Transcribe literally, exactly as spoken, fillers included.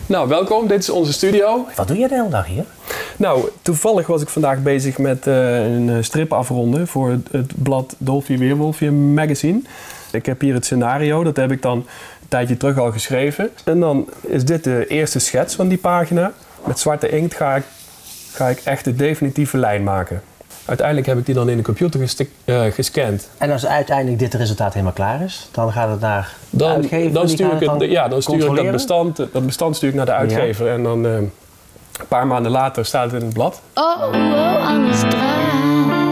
Nou, welkom. Dit is onze studio. Wat doe je de hele dag hier? Nou, toevallig was ik vandaag bezig met uh, een strip afronden voor het, het blad Dolfie Weerwolfje magazine. Ik heb hier het scenario, dat heb ik dan een tijdje terug al geschreven. En dan is dit de eerste schets van die pagina. Met zwarte inkt ga ik, ga ik echt de definitieve lijn maken. Uiteindelijk heb ik die dan in de computer gestik, uh, gescand. En als uiteindelijk dit resultaat helemaal klaar is, dan gaat het naar de dan, uitgever? Dan stuur ik, het, ja, dan stuur ik dat, bestand, dat bestand stuur ik naar de uitgever. Ja. En dan uh, een paar maanden later staat het in het blad. Oh, oh, aan de straat.